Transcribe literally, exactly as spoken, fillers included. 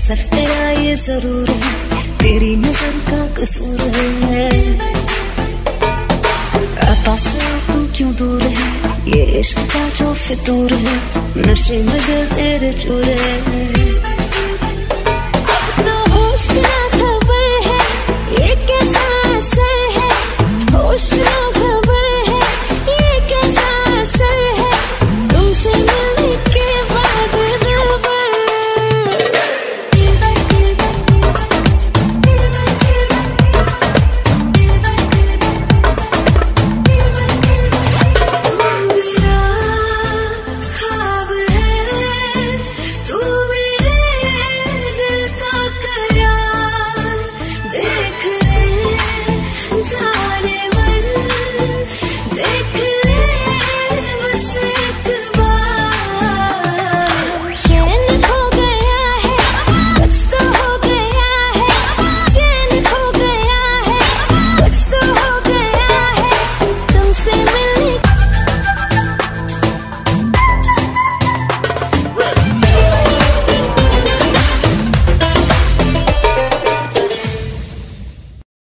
असर तेरा ये जरूर है, तेरी नजर का कसूर है। पास तू क्यों दूर है, ये इश्क का जो फितूर है, नशे में दिल तेरे चूर है।